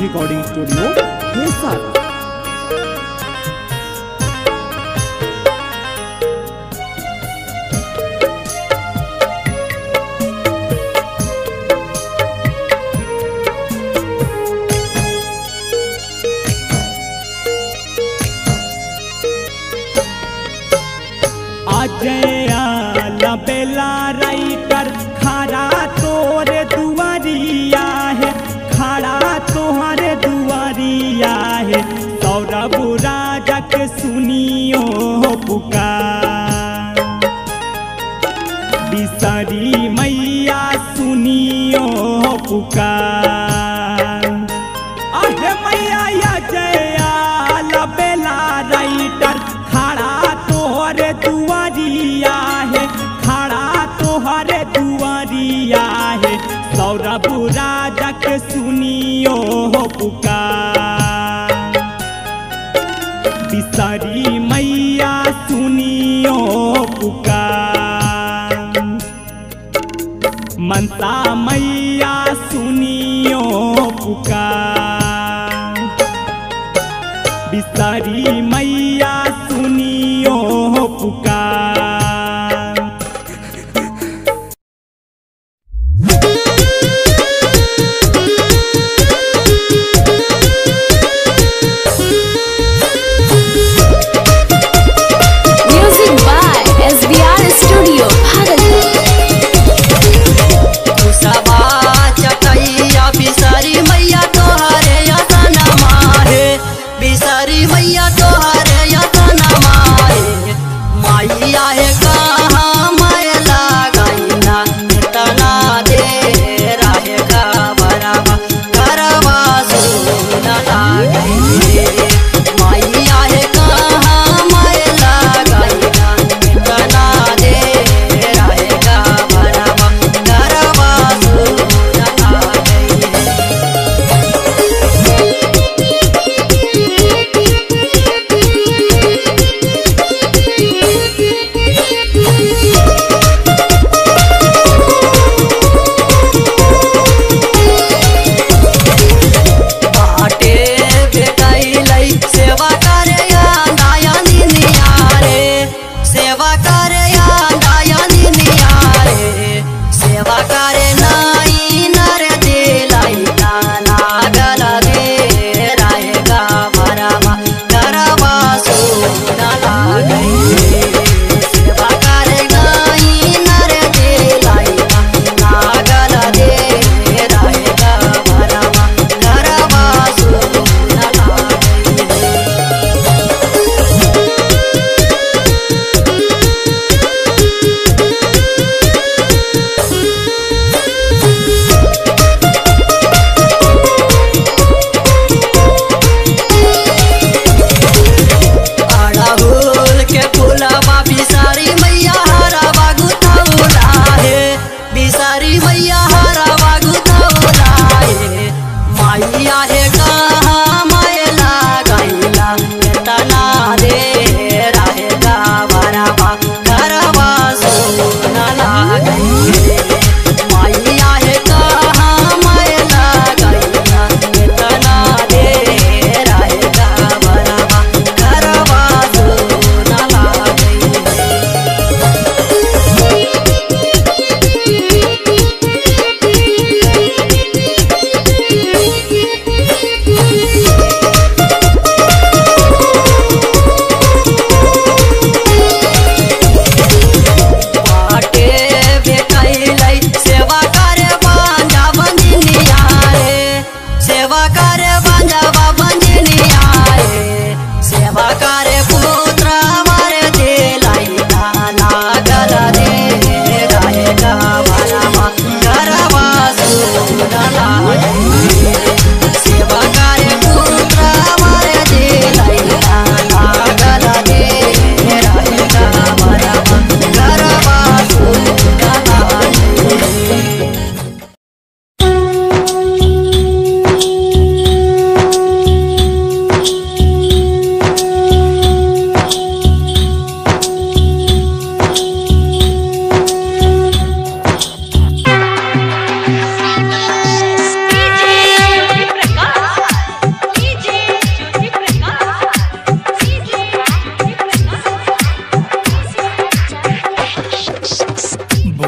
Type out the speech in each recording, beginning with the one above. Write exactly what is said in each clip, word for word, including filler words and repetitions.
Recording studio Hisar. Ajaya बेला writer खड़ा तोरे दुआरिया है, खड़ा तोहरे दुआरिया है। सौरभ राजा के सुनियो पुकार, बिसरी मैया सुनियो पुकार। अहे मैया अजया बेला राइटर खड़ा तोहरे दुआरिया है, खड़ा तोहरे दुआरिया है। सौरभ राजा के सुनियो पुकार, बिसरी मैया सुनियो पुकार। मनसा मैया सुनियो पुकार, बिसरी मैया सुनियो पुकार। Music by S B R studio Kusba Chakaiya Bisari मैया तोहरे यतनमा हे, बिसरी मैया तोहरे यतनमा।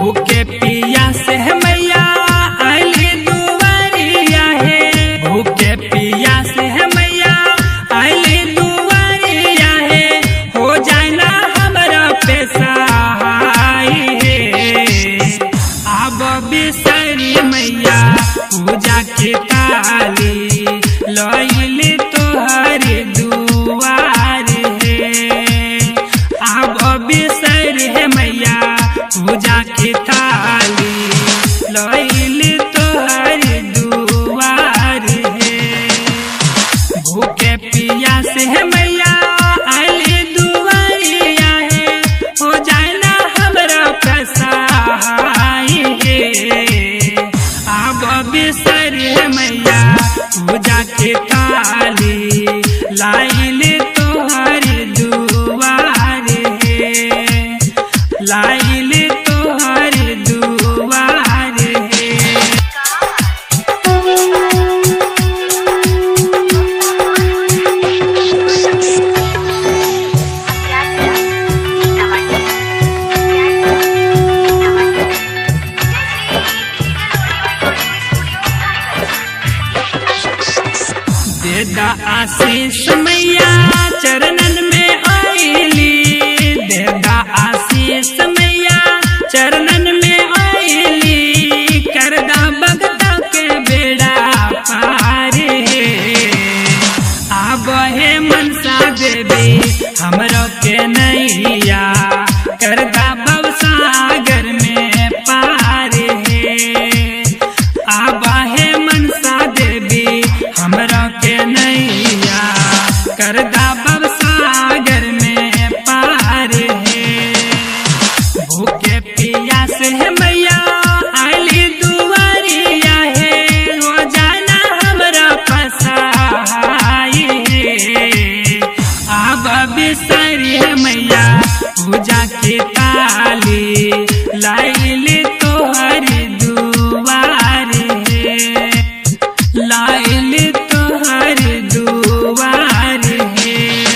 भूखे पिया से मैया आइली दुआरिया है, भूखे पिया से मैया आइली दुआरिया है, हो जाए ना हमरा पे सहाय है। अब बिसरी मैया पूजा के ताली लइली तोहर दुआर है। अब बिसरी मैया पूजा के थाली लइली तोहर दुआर है। भूखे पिया से मैया आइली दुआरिया है, हो जाए ना हमरा पे सहाय है। अब बिसरी मैया पूजा के थाली लाइली तोहर दुआर है, लाइली तोहर दुआर है। देदा आशीष मैया चरणन में आइली, देदा आशीष मैया चरणन में आइली, करदा भगता के बेड़ा पार है। आब हे मनसा देवी हमरो के नैया, करदा भवसागर में पार है। आब हे मनसा देवी हमरा के नैया, करदा भवसागर में पार है। भूखे पिया से मैया आइली दुआरिया है, हो जाना हमरा पसाय है। अब बिसरी मैया पूजा के ताली लाइली तोहर दुआर है, लाइली तोहर दुआर है।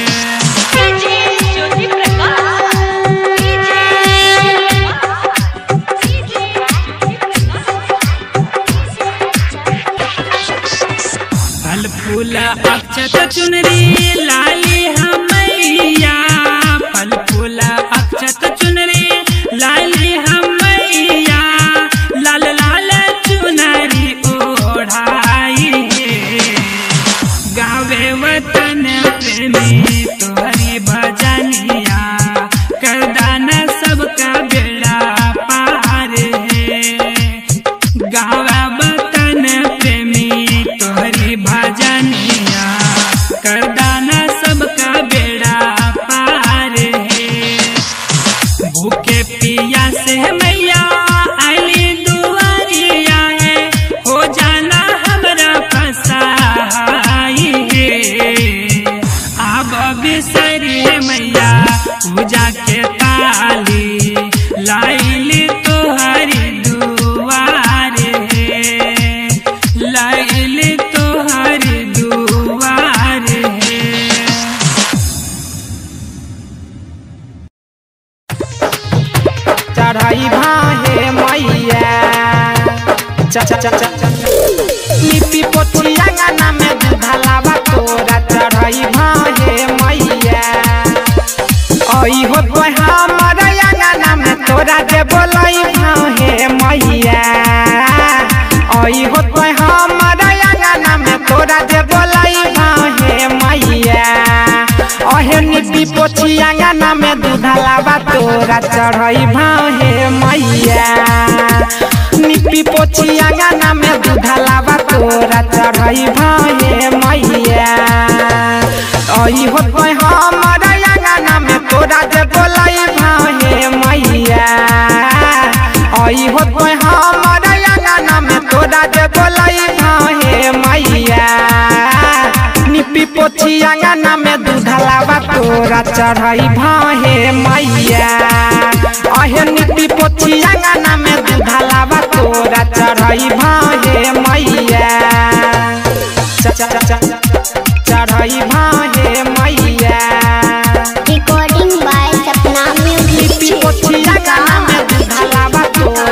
फल फूल अक्षत चुनरी लाली हमैया, फल फूल अक्षत चुनरी लाली हमैया, लाल लाल चुनरी ओढ़ाई है। गावे वतन प्रेमी तोहरी भजनिया, करदान सबका बेड़ा पार है। गावा वतन प्रेमी तोहरी भजनिया, करदान सबका बेड़ा पार है। भूखे पिया से मैया आइली दुआरिया है, हो जाना हमरा पसाय है। अब बिसरी मैया पूजा के ताली लाइली तोहर दुआर है, लाइली तोहर दुआर है। चढ़ाई भाहे मैया लिपि पोछिया गाना में दूधलावा तोरा। चढ़ाई भाहे मैया आई हो तो हमारा गाना में तोरा जे बोलाई भाहे मैया, आई हो तो हमारा गाना में तोरा जे बोलाई भाहे मैया। अहे लिपि पोछिया गाना में दूधलावा तोरा। चढ़ाई भाहे मैया लिपि पोछिया गाना में दूधलावा तोरा। चढ़ाई भाहे मैया आई हो तो हमारा गाना में तोरा जे बोलाई भाहे मैया, आई हो तो हमारा गाना में तोरा जे बोलाई भाहे मैया। लिपि पोछिया गाना में दूधलावा तोरा। चढ़ाई भाहे मैया अहे लिपि पोछिया गाना में दूधलावा तोरा। चढ़ाई भाहे मैया चढ़ाई भाहे मैया। Recording by Sapna music. लिपि पोछिया गाना में दूधलावा तोरा।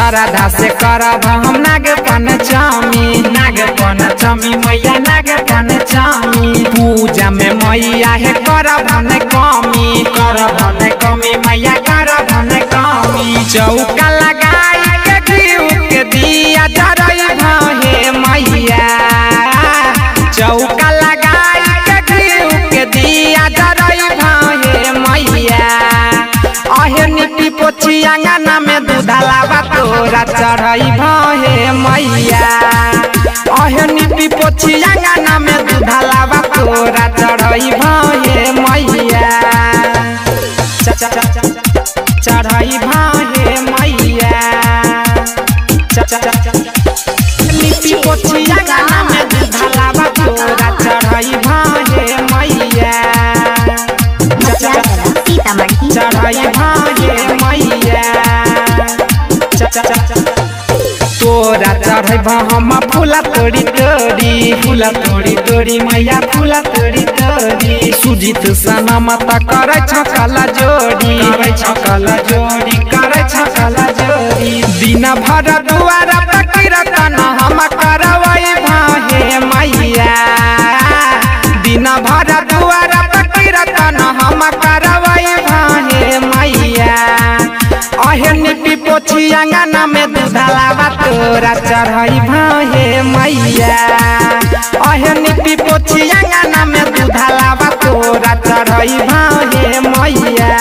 श्रद्धा से करब हम नाग पंचमी नाग पंचमी मैया नाग पंचमी पूजा में मैया है करब हम कमी करब हम कमी मैया करब हम कमी चौका लगाई के घी के दिया जरई हे मैया चौका लगाई के घी के दिया जरई हे मैया अहे निपी पोछी अंगना में दूधलावा तोरा चढ़ई हे मैया अहे निपी पोछी अंगना में दूधलावा तोरा चढ़ई हे मैया चढ़ई हे मैया निपी पोछी अंगना में दूधलावा तोरा चढ़ई हे मैया चढ़ई हे मैया तोरा चढ़ब हम फूला तोड़ी तोड़ी फूला तोड़ी तोड़ी मैया फूला तोड़ी तोड़ी सुजीत सनम त करे छकला जोड़ी करे छकला जोड़ी करे छकला जोड़ी दिन भर दुआरा पकीरतन हम करवई हे मैया दिन भर दुआरा पकीरतन हम करवई हे मैया अहे निपी पोछी अंगना में दूधलावा तोरा चढ़ई हे मैया अहे निपी पोछी अंगना में दूधलावा तोरा चढ़ई हे मैया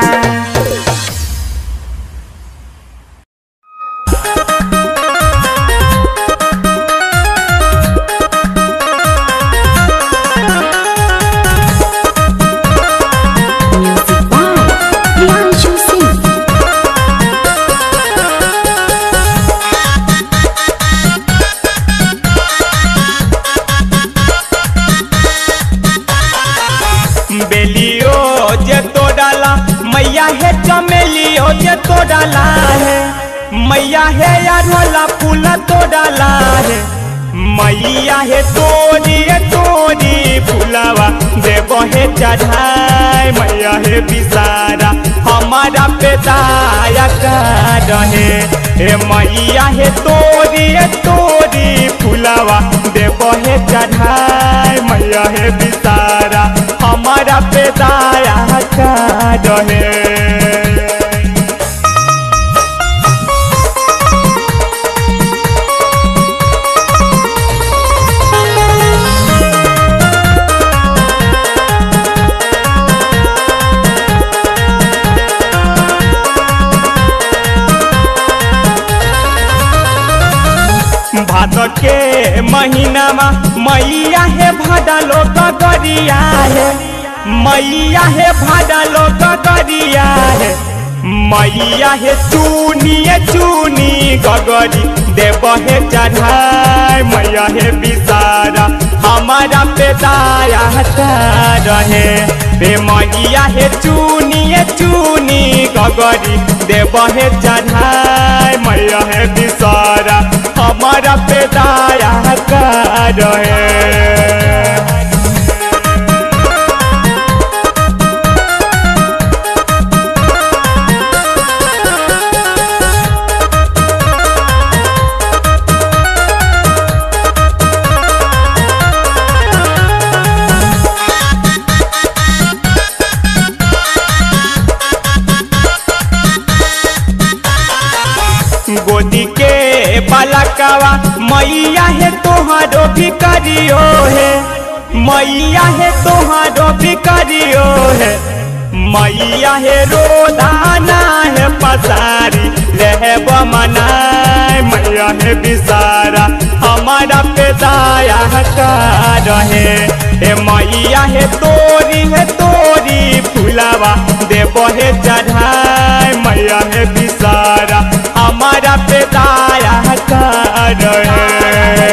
मैया है चमेलियो जे तो डाला है मैया है यारोला फूल तो डाला है मैया है तोरी तोरी फूलवा देव है चढ़ाई मैया है बिसारा हमारा पे दाया कर रहे हे मैया है तोरी तोरी फूलवा देव है चढ़ाई मैया है बिसारा हमारा पे दाया कर रहे भादो के महीना में मैया है भडलो गगरिया है मैया है भडलो गगरिया है मैया है चूनी चूनी गगरी देव है चढ़ाई मैया है बिसारा हमारा पे दाया रहे बे मैया है चूनी चूनी गगरी देव है चढ़ाई मैया है बिसारा हमारा पे दाया कर रहे गोदी के बालकवा मैया है तोहारो भी करियो है मैया है तोहारो भी करियो है मैया है रोदाना है पसारी रहब मनाए मैया है बिसारा हमारा पे दाया कर रहे हे मैया है तोरी है तोरी फूलवा देव है चढ़ाई मैया है बिसारा हमारा पे दाया कर रहे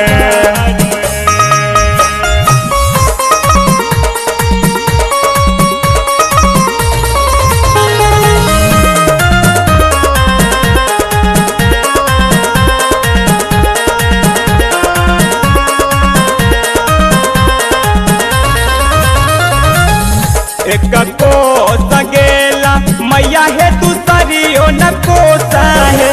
एक को सगेला मैया है तू सरियो न कोसा है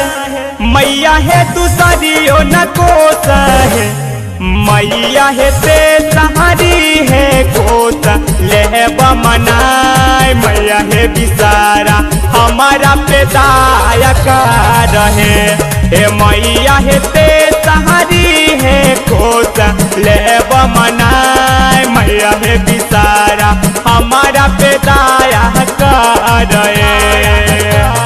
है दूसरियो न कोस है मैया है ते सहारी है कोस ले बमनाए मैया है बिसारा हमारा पे दाया कर रहे हे मैया है ते सहारी है कोस ले बमनाए मैया है बिसारा हमारा पे दाया कर रहे।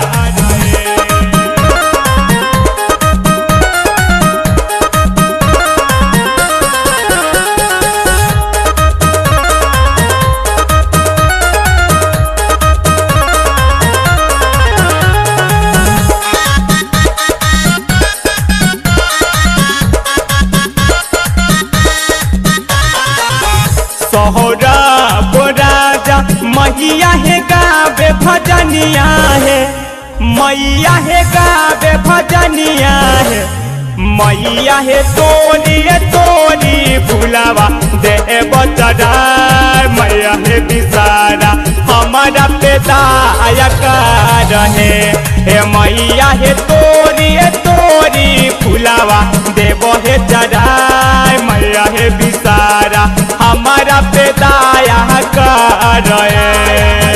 सोहरा बोराजा मैया है गावे भजनिया है मैया है गावे भजनिया है मैया है तोरी तोरी फुलावा दे बचरा मैया है बिसारा हमारा पे दाया कर रहे हे मैया है तोरी तोरी फुलावा देवो है चरा मैया है बिसारा हमारा पे दाया कर रहे।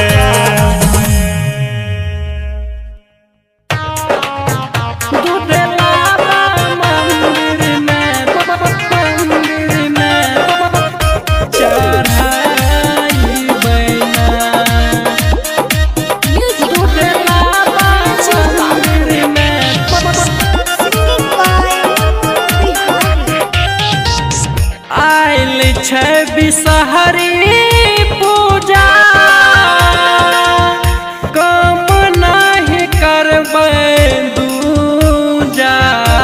बिसहरी पूजा कम नहीं करबै दूजा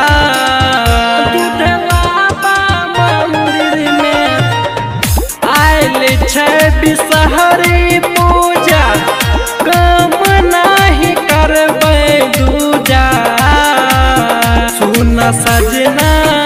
मंदिर में आयल छै बिसहरी पूजा कम नहीं करबै दूजा सुन सजना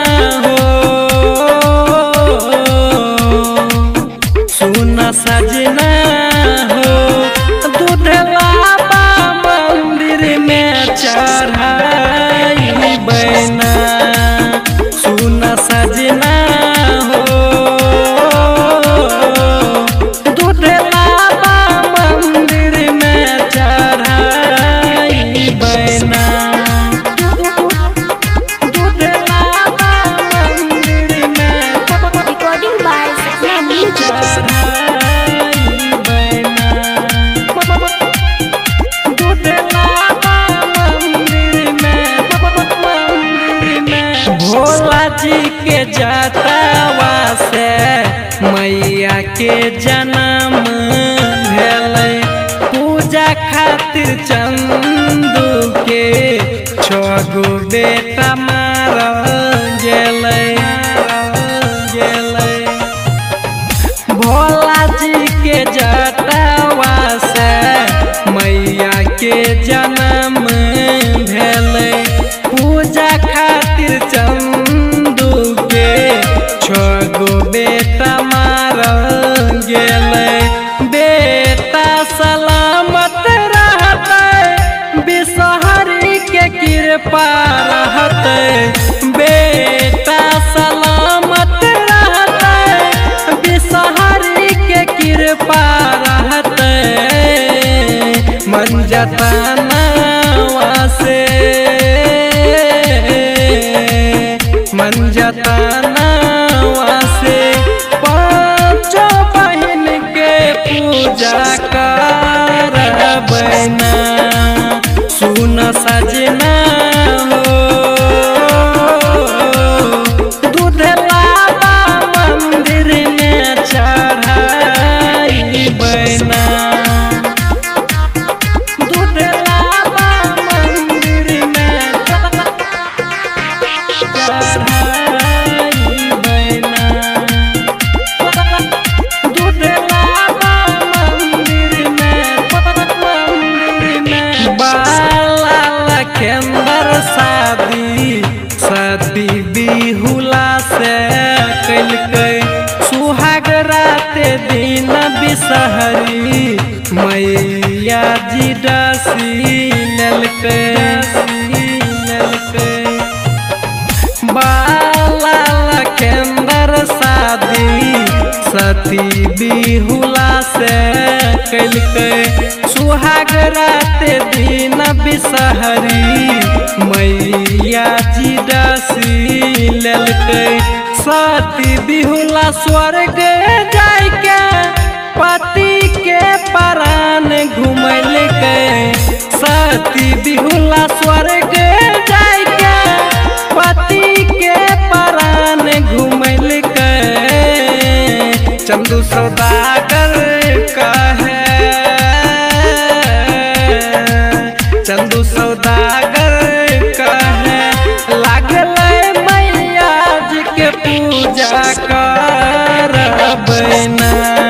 सजना हो दूध लाबा मंदिर में चढ़ाई बैना सुन सजना हो दूध लाबा मंदिर में चढ़ाई बैना दूध लाबा मंदिर में Recording by Sapna Music. Bhola ji के जटावा से मैया के जन्म भेलै पूजा खातिर चंदू के छगो बेटा मारल गेलै गेलै भोला जी के जटावा से मैया के जन्म भेलै पूजा खातिर चंदू के छगो बेटा मारल गेलै बेटा सलामत रहतै बिसहरी के कृपा रहतै बेटा सलामत रहतै बिसहरी के कृपा रहतै मन जताना से मन जताना से पांचों बहन के पूजा करबैना सुन सजना हो दूध लाबा मंदिर में चढ़ाई बैना शादी शादी बिहुला से कैलकै सुहाग रात दिन बिसहरी मैया जी डसी लेलकै लेलकै सती बिहुला से कैलकै सुहाग रात दिन बिसहरी मैया जी डसी लेलकै सती बिहुला स्वर्ग जाइके पति के प्राण घुमैलकै सती बिहुला स्वर्ग जाइके पति के प्राण घुमैलकै चंदू सौदागर कहे चंदू सौदागर कहे लागल मैया जी के पूजा करबै ना।